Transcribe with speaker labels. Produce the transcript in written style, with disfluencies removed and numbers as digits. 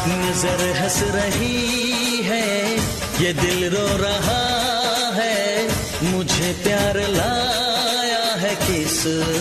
Speaker 1: नजर हंस रही है, ये दिल रो रहा है, मुझे प्यार लाया है किस